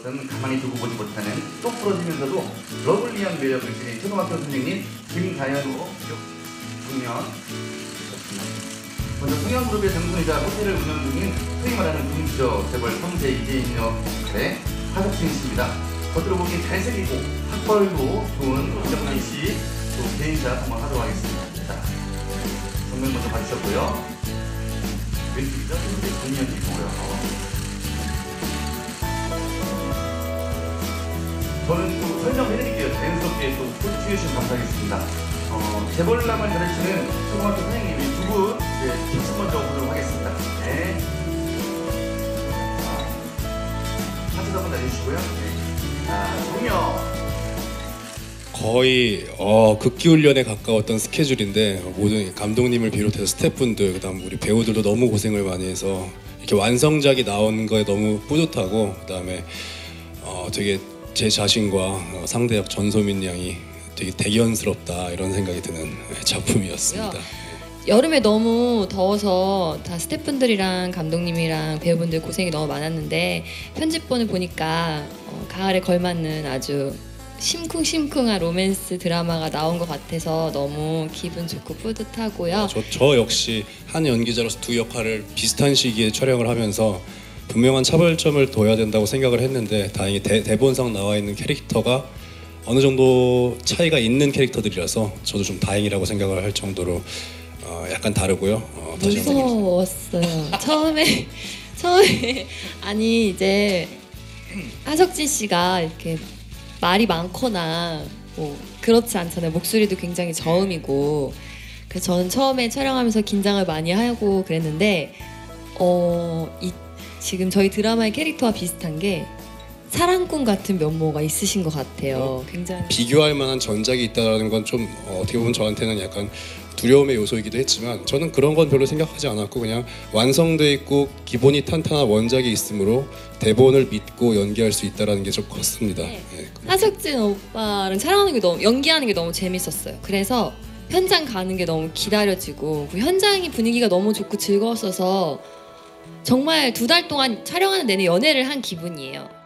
전 가만히 두고 보지 못하는 똑 부러지면서도 러블리한 매력을 지닌 초등학교 선생님 김가연으로 국면. 먼저 성형그룹의 정순이자 호텔을 운영 중인 소위 말하는 금수저 재벌 3세 이재인녀 역할의 하석진 씨입니다. 겉으로 보기엔 잘생기고 학벌도 좋은 이정란 씨, 또 개인샷 한번 하도록 하겠습니다. 자, 정면 먼저 봐주셨고요. 왼쪽이죠? 현재 국면이고요. 저는 또 설명을 해드릴게요. 자연스럽게 또 포즈해주시면 감사하겠습니다. 재벌남을 가르치는 초등학교 선생님이 두 분 직접 먼저 보도록 하겠습니다. 네. 사진 한번 내주시고요. 네. 자, 종료. 거의 극기훈련에 가까웠던 스케줄인데 모든 감독님을 비롯해서 스태프분들 그다음 우리 배우들도 너무 고생을 많이 해서 이렇게 완성작이 나온 거에 너무 뿌듯하고 그다음에 되게 제 자신과 상대역 전소민 양이 되게 대견스럽다 이런 생각이 드는 작품이었습니다. 여름에 너무 더워서 다 스태프분들이랑 감독님이랑 배우분들 고생이 너무 많았는데 편집본을 보니까 가을에 걸맞는 아주 심쿵심쿵한 로맨스 드라마가 나온 것 같아서 너무 기분 좋고 뿌듯하고요. 저 역시 한 연기자로서 두 역할을 비슷한 시기에 촬영을 하면서 분명한 차별점을 둬야 된다고 생각을 했는데 다행히 대본상 나와 있는 캐릭터가 어느 정도 차이가 있는 캐릭터들이라서 저도 좀 다행이라고 생각을 할 정도로 약간 다르고요. 무서웠어요. 처음에 아니 이제 하석진 씨가 이렇게 말이 많거나 뭐 그렇지 않잖아요. 목소리도 굉장히 저음이고 그래서 저는 처음에 촬영하면서 긴장을 많이 하고 그랬는데 지금 저희 드라마의 캐릭터와 비슷한 게 사랑꾼 같은 면모가 있으신 것 같아요. 굉장히 비교할 만한 전작이 있다는 건 좀 어떻게 보면 저한테는 약간 두려움의 요소이기도 했지만 저는 그런 건 별로 생각하지 않았고 그냥 완성돼 있고 기본이 탄탄한 원작이 있으므로 대본을 믿고 연기할 수 있다는 게 좀 컸습니다. 네. 하석진 오빠랑 촬영하는 게 연기하는 게 너무 재밌었어요. 그래서 현장 가는 게 너무 기다려지고 그 현장의 분위기가 너무 좋고 즐거웠어서 정말 2달 동안 촬영하는 내내 연애를 한 기분이에요.